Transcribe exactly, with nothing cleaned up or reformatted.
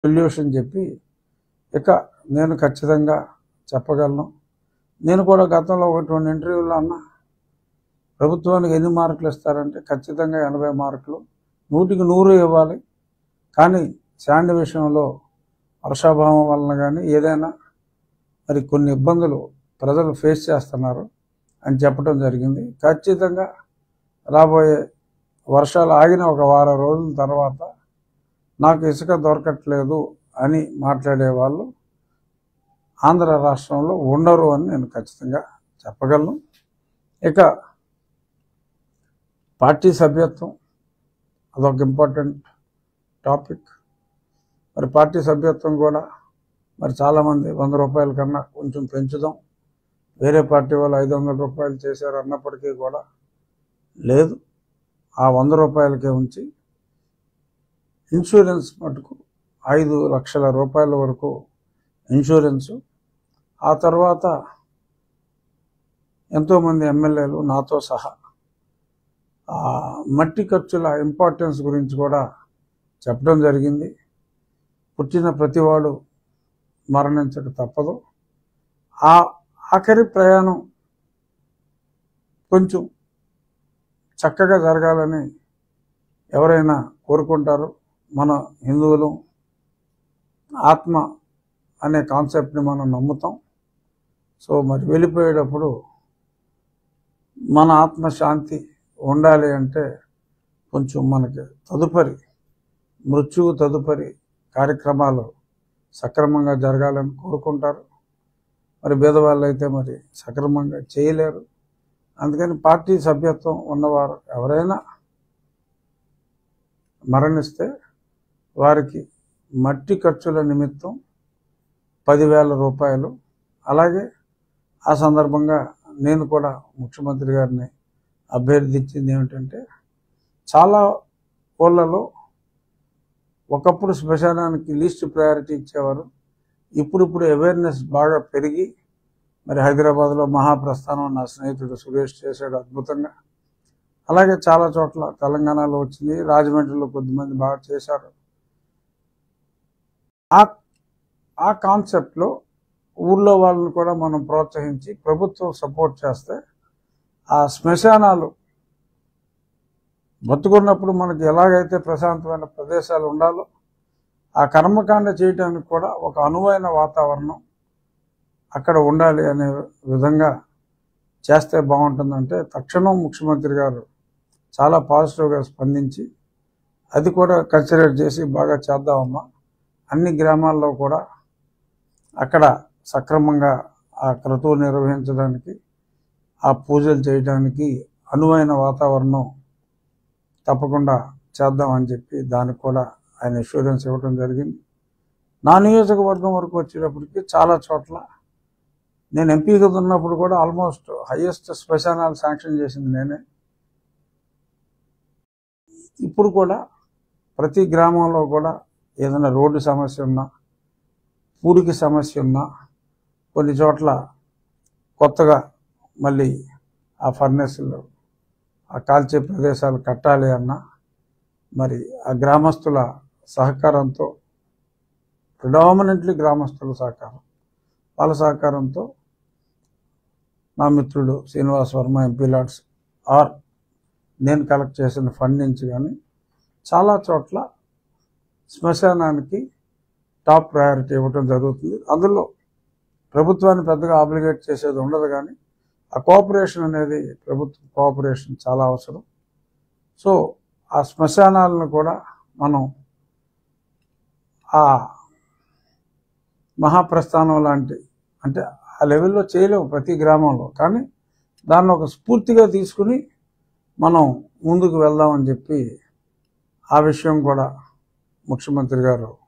Solution చెప్పి ఇక నేను ఖచ్చితంగా చెప్పగలను. నేను కూడా గతంలో ఒకటి రెండు ఇంటర్వ్యూలో అన్నా, ప్రభుత్వానికి ఎన్ని మార్కులు ఇస్తారంటే ఖచ్చితంగా ఎనభై మార్కులు, నూటికి నూరు ఇవ్వాలి. కానీ శాండ్ విషయంలో వర్షాభావం వలన కానీ ఏదైనా మరి కొన్ని ఇబ్బందులు ప్రజలు ఫేస్ చేస్తున్నారు అని చెప్పడం జరిగింది. ఖచ్చితంగా రాబోయే వర్షాలు ఆగిన ఒక వారం రోజుల తర్వాత నాకు ఇసుక దొరకట్లేదు అని మాట్లాడే వాళ్ళు ఆంధ్ర రాష్ట్రంలో ఉండరు అని నేను ఖచ్చితంగా చెప్పగలను. ఇక పార్టీ సభ్యత్వం అదొక ఇంపార్టెంట్ టాపిక్. మరి పార్టీ సభ్యత్వం కూడా మరి చాలామంది వంద రూపాయల కన్నా కొంచెం పెంచుదాం, వేరే పార్టీ వాళ్ళు ఐదు వందల రూపాయలు చేశారు అన్నప్పటికీ కూడా లేదు, ఆ వంద రూపాయలకే ఉంచి ఇన్సూరెన్స్ మటుకు ఐదు లక్షల రూపాయల వరకు ఇన్సూరెన్సు. ఆ తర్వాత ఎంతోమంది ఎమ్మెల్యేలు నాతో సహా మట్టి ఖర్చుల ఇంపార్టెన్స్ గురించి కూడా చెప్పడం జరిగింది. పుట్టిన ప్రతివాడు మరణించక తప్పదు. ఆ ఆఖరి ప్రయాణం కొంచెం చక్కగా జరగాలని ఎవరైనా కోరుకుంటారు. మన హిందువులు ఆత్మ అనే కాన్సెప్ట్ని మనం నమ్ముతాం. సో మరి వెళ్ళిపోయేటప్పుడు మన ఆత్మశాంతి ఉండాలి అంటే కొంచెం మనకి తదుపరి మృత్యువు తదుపరి కార్యక్రమాలు సక్రమంగా జరగాలని కోరుకుంటారు. మరి పేదవాళ్ళు అయితే మరి సక్రమంగా చేయలేరు. అందుకని పార్టీ సభ్యత్వం ఉన్నవారు ఎవరైనా మరణిస్తే వారికి మట్టి ఖర్చుల నిమిత్తం పదివేల రూపాయలు. అలాగే ఆ సందర్భంగా నేను కూడా ముఖ్యమంత్రి గారిని అభ్యర్థించింది ఏమిటంటే, చాలా ఊళ్ళలో ఒకప్పుడు శ్మశానానికి లీస్ట్ ప్రయారిటీ ఇచ్చేవారు. ఇప్పుడిప్పుడు అవేర్నెస్ బాగా పెరిగి మరి హైదరాబాద్లో మహాప్రస్థానం నా స్నేహితుడు సురేష్ చేశాడు అద్భుతంగా. అలాగే చాలా చోట్ల తెలంగాణలో వచ్చింది, రాజమండ్రిలో కొద్దిమంది బాగా చేశారు. ఆ ఆ కాన్సెప్ట్లో ఊళ్ళో వాళ్ళని కూడా మనం ప్రోత్సహించి ప్రభుత్వం సపోర్ట్ చేస్తే ఆ శ్మశానాలు బతుకున్నప్పుడు మనకి ఎలాగైతే ప్రశాంతమైన ప్రదేశాలు ఉండాలో ఆ కర్మకాండ చేయడానికి కూడా ఒక అనువైన వాతావరణం అక్కడ ఉండాలి అనే విధంగా చేస్తే బాగుంటుందంటే తక్షణం ముఖ్యమంత్రి గారు చాలా పాజిటివ్గా స్పందించి అది కూడా కన్సిడర్ చేసి బాగా చేద్దామమ్మా, అన్ని గ్రామాల్లో కూడా అక్కడ సక్రమంగా ఆ క్రతువు నిర్వహించడానికి ఆ పూజలు చేయడానికి అనువైన వాతావరణం తప్పకుండా చేద్దామని చెప్పి దానికి కూడా ఆయన ఇన్సూరెన్స్ ఇవ్వడం జరిగింది. నా నియోజకవర్గం వరకు వచ్చేటప్పటికి చాలా చోట్ల నేను ఎంపీగా ఉన్నప్పుడు కూడా ఆల్మోస్ట్ హైయెస్ట్ శ్మశానాలు శాంక్షన్ చేసింది నేనే. ఇప్పుడు కూడా ప్రతి గ్రామంలో కూడా ఏదైనా రోడ్డు సమస్య ఉన్నా, పూరికి సమస్య ఉన్నా, కొన్ని చోట్ల కొత్తగా మళ్ళీ ఆ ఫర్నెస్లు ఆ కాల్చే ప్రదేశాలు కట్టాలి అన్నా మరి ఆ గ్రామస్తుల సహకారంతో, ప్రిడామినెంట్లీ గ్రామస్తుల సహకారం, వాళ్ళ సహకారంతో నా మిత్రుడు Srinivas Varma MP LADS or నేను కలెక్ట్ చేసిన ఫండ్ నుంచి కానీ చాలా చోట్ల శ్మశానానికి టాప్ ప్రయారిటీ ఇవ్వటం జరుగుతుంది. అందులో ప్రభుత్వాన్ని పెద్దగా ఆబ్లిగేట్ చేసేది ఉండదు, కానీ ఆ కోఆపరేషన్ అనేది ప్రభుత్వ కోఆపరేషన్ చాలా అవసరం. సో ఆ శ్మశానాలను కూడా మనం ఆ మహాప్రస్థానం లాంటి అంటే ఆ లెవెల్లో చేయలేము ప్రతి గ్రామంలో, కానీ దాన్ని ఒక స్ఫూర్తిగా తీసుకుని మనం ముందుకు వెళ్దామని చెప్పి ఆ విషయం కూడా ముఖ్యమంత్రి గారు